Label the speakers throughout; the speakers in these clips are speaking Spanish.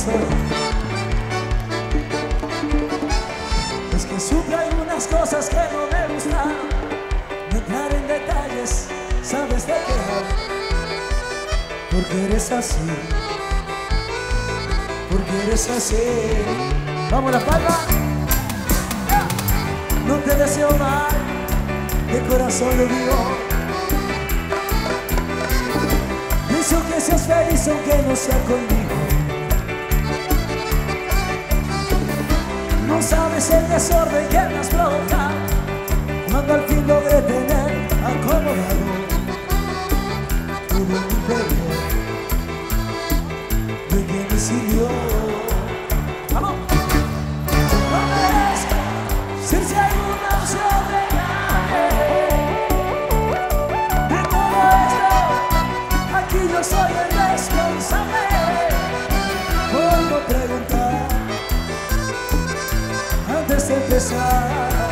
Speaker 1: hoy. Es que supe algunas cosas que no me gustan. No entrar en detalles, sabes de qué hablo. Porque eres así. Porque eres así. Vamos la palma. No te deseo mal, de corazón lo digo. Pienso que seas feliz aunque no sea conmigo. No sabes el desorden que me has provocado cuando al fin logré tener acomodado todo mi interior. ¿De qué me sirvió? ¡Vamos! No merezco ser si hay una opción de nadie. De todo esto, aquí yo soy el responsable. Por no preguntar antes de empezar.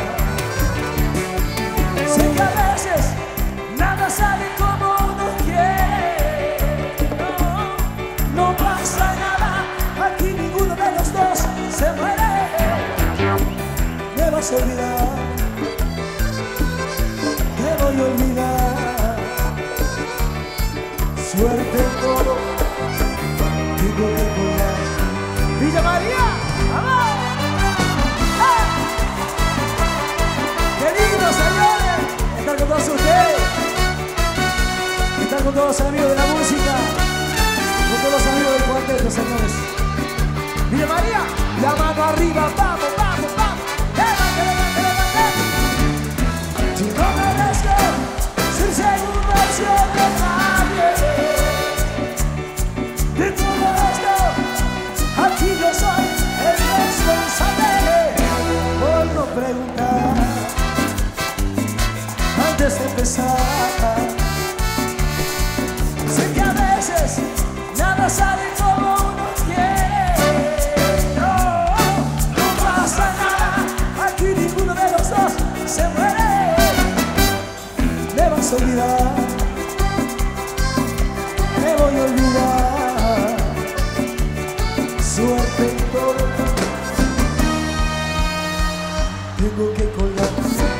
Speaker 1: Sé que a veces nada sale como uno quiere. No pasa nada, aquí ninguno de los dos se muere. Me vas a olvidar, te voy a olvidar. Suerte en todo, tengo que colgar. Villa María, ¡vamos! ¡Qué lindo, señores! Estar con todos ustedes, estar con todos los amigos de la música, con todos los amigos del cuarteto, señores. Villa María, la mano arriba, vamos, vamos, vamos. ¡Levante, levante, levante! Si no merezco ser segunda opción de nadie. De todo esto, aquí yo soy el responsable. Por no preguntar antes de empezar. Sé que a veces nada sale como uno quiere. No pasa nada, aquí ninguno de los dos se muere. Me vas a olvidar, me voy a olvidar. Suerte en todo, tengo que colgar.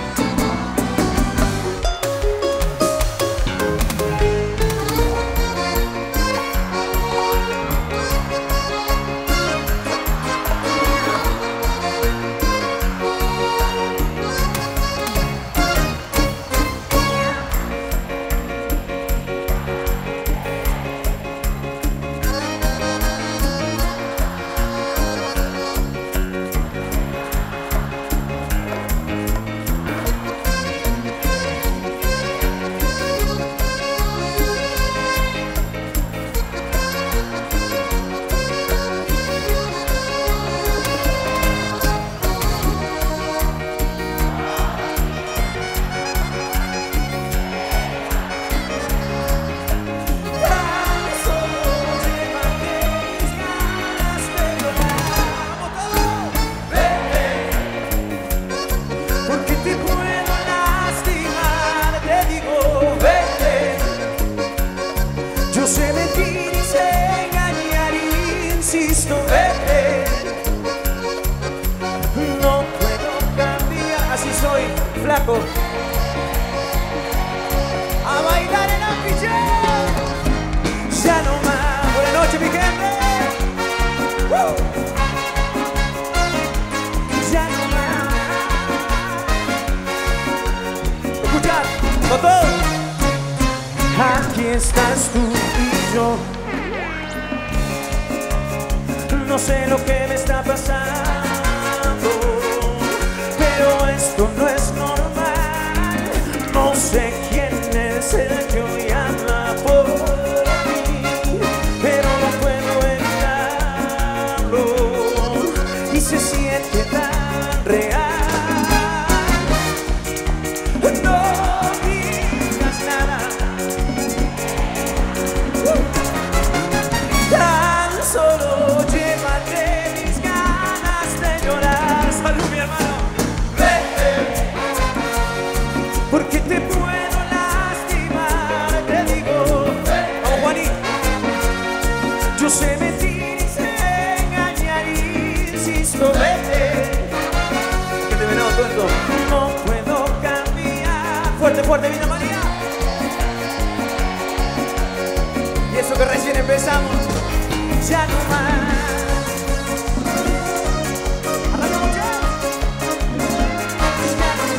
Speaker 2: A bailar en Apillán. Ya no más. Buenas noches, mi gente. Ya no más. Escuchar, con todo. Aquí estás tú y yo. No sé lo que me está pasando, pero esto no es normal. No sé quién es el que hoy habla por mí, pero no puedo evitarlo y se siente tan real. No digas nada, tan solo llévate mis ganas de llorar. Salud, mi hermano. Porque te puedo lastimar, te digo. Vamos, Juanito. Yo sé mentir y sé listo, vete. Que te venado tuerto. No puedo cambiar. Fuerte, fuerte, Vina María. Y eso que recién empezamos, ya no más. Arrancamos ya. Ya no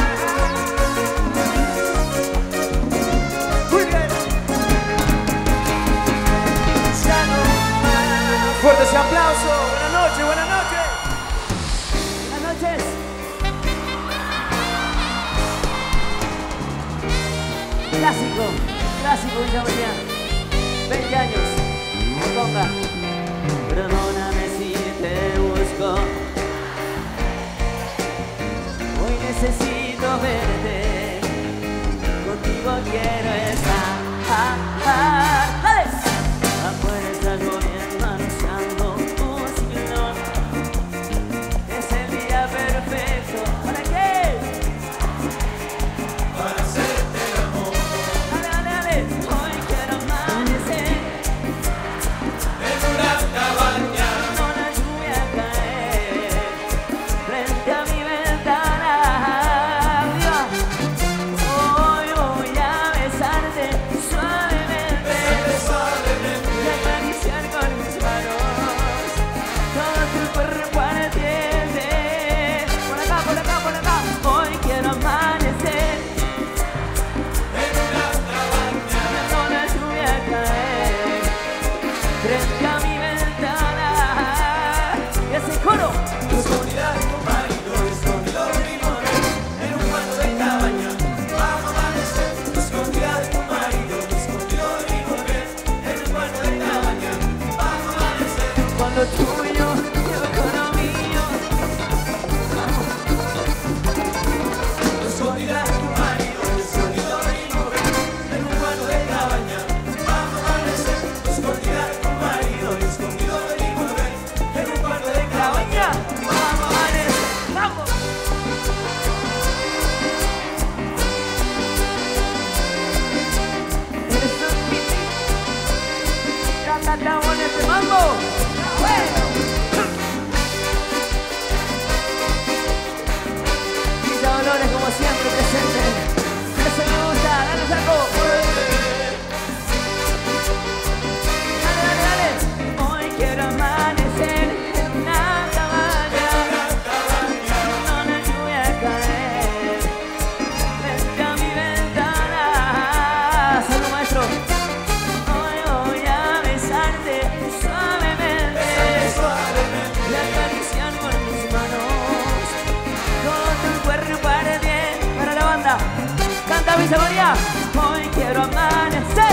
Speaker 2: más. Muy bien. Ya no más. Fuerte ese aplauso. Buenas noches, buenas noches.
Speaker 1: Buenas noches. Clásico, clásico Villa María. 20 años. Conga. Perdóname si te busco. Hoy necesito verte. Contigo quiero estar. ¡Dale! Afuera está lloviendo, anunciando un ciclón. Es el día perfecto. ¿Para qué?
Speaker 2: Para hacerte el amor.
Speaker 1: Dale, dale, dale. Hoy quiero amanecer.
Speaker 2: En una cabaña.
Speaker 1: Con la lluvia caer frente a mi ventana. Arriba. Hoy voy a besarte suavemente y acariciar con mis manos todo tu cuerpo ardiente. Por acá, por acá, por acá. Hoy quiero amanecer
Speaker 2: En una cabaña.
Speaker 1: con la lluvia caer frente a mi ventana. Y ese coro.
Speaker 2: Escondida de tu marido, escondido de mi mujer. En un cuarto de cabaña. Vamos a amanecer. Escondida de tu marido, escondido de mi mujer. En un cuarto de cabaña. Vamos a amanecer.
Speaker 1: Cuando tú y yo, con lo mío.
Speaker 2: Escondida de tu marido, escondido de mi mujer. En un cuarto de cabaña. Vamos a amanecer. Escondida de tu marido, escondido de mi mujer. En un cuarto de cabaña.
Speaker 1: Vamos, Vanes, vamos. Eres un kitty. Canta con este mambo. Bueno. Quita Dolores como siempre presente. Eso me gusta, dale saco. Dale, dale, dale. Hoy quiero amanecer en una cabaña. No la lluvia caer frente a mi ventana. Salud, maestro. Hoy voy a besarte suavemente y acariciar con mis manos todo tu cuerpo ardiente. Para la banda, canta Villa María. Hoy quiero amanecer.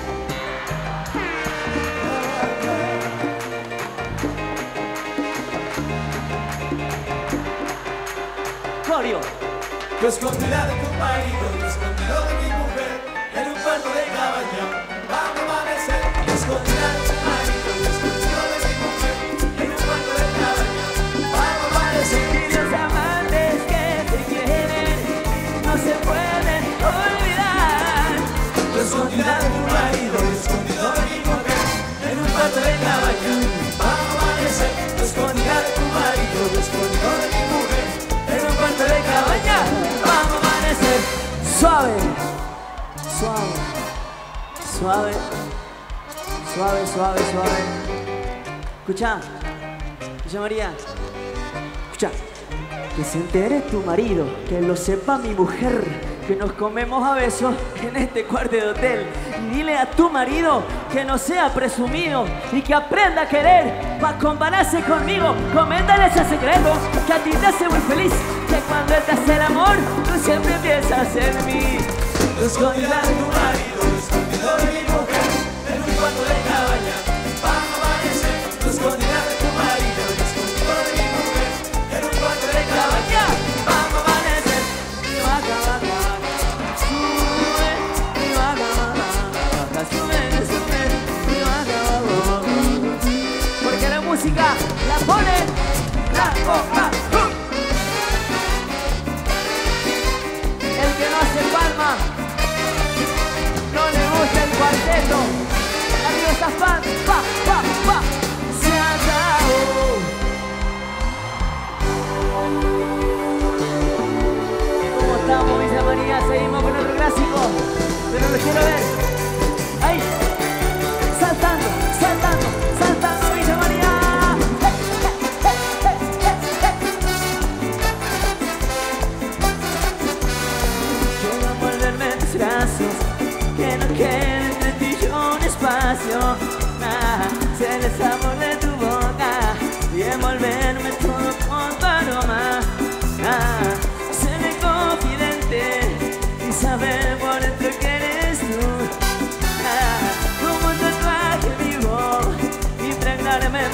Speaker 1: Corio.
Speaker 2: Escondida de tu marido, escondido de mi mujer. En un cuarto de cabaña. Vamos a amanecer. Escondida de tu marido, escondido de mi mujer. En un cuarto de cabaña. Vamos a amanecer.
Speaker 1: Y los amantes que te quieren no se pueden olvidar.
Speaker 2: Escondida de tu marido, escondido de mi mujer. En un cuarto de cabaña. Vamos a amanecer. Escondida de tu marido, escondido de mi mujer. En un cuarto de cabaña.
Speaker 1: Vamos a amanecer. Suave, suave, suave, suave, suave, suave. Escucha, Villa María. Escucha. Que se entere tu marido, que lo sepa mi mujer, que nos comemos a besos en este cuarto de hotel. Y dile a tu marido que no sea presumido y que aprenda a querer para compararse conmigo. Coméntale ese secreto que a ti te hace muy feliz, que cuando él te hace el amor, tú siempre piensas en mí.
Speaker 2: Escondida de tu marido, escondido de mi mujer. En un cuarto de cabaña. Vamos a amanecer. Escondida de tu marido, escondido de mi mujer. En un cuarto de cabaña. Vamos a amanecer.
Speaker 1: Baja, baja, sube, y baja, baja, sube, sube, y baja, baja. Porque la música la pone la copa. El que no hace palma no le gusta el cuarteto. Arriba está fan, pa, pa, pa. Se acabó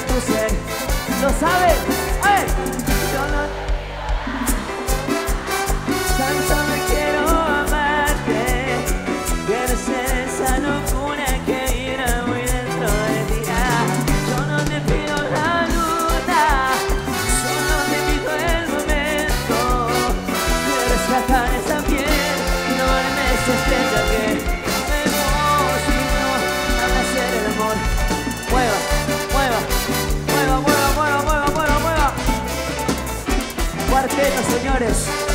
Speaker 2: tu ser. ¿Lo sabes? ¡Ay! Yo no... Tan solo quiero amarte. Quiero ser esa locura que vibra muy dentro de ti. Yo no te pido la luna, solo te pido el momento de rescatar esa piel y no verme esa estrella que me emociona al hacer el amor. Mueva, mueva, mueva, mueva, mueva, mueva, mueva, mueva. Cuarteto, señores.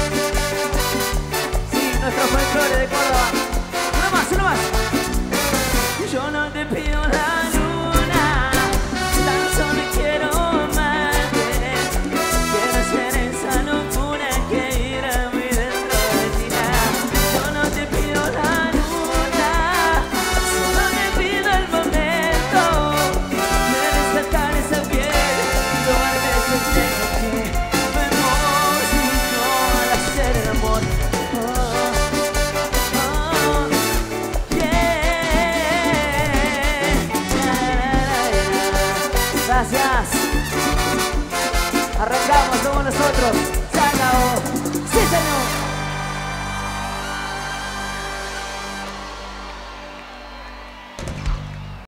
Speaker 2: Sí, nuestro folclore de Córdoba. Uno más, uno más. Yo no te pido la luna, tan solo quiero amarte. Quiero ser esa locura que vibra muy dentro de ti. Yo no te pido la luna, solo te pido el momento de rescatar esa piel y tomarme esa estrella que me emocionó al hacer el amor. Gracias. Arrancamos, somos nosotros.